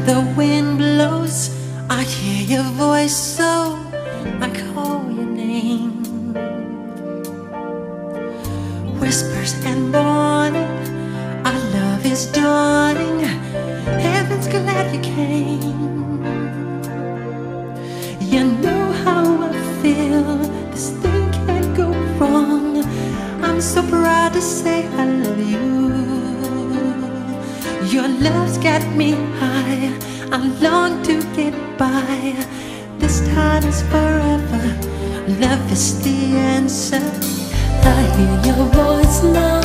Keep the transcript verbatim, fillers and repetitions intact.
the wind blows, I hear your voice, so I call your name. Whispers and warning, our love is dawning. Heaven's glad you came. You know how I feel, this thing can't go wrong. I'm so proud to say I love you. Your love's got me high, I long to get by. This time is forever, love is the answer. I hear your voice now.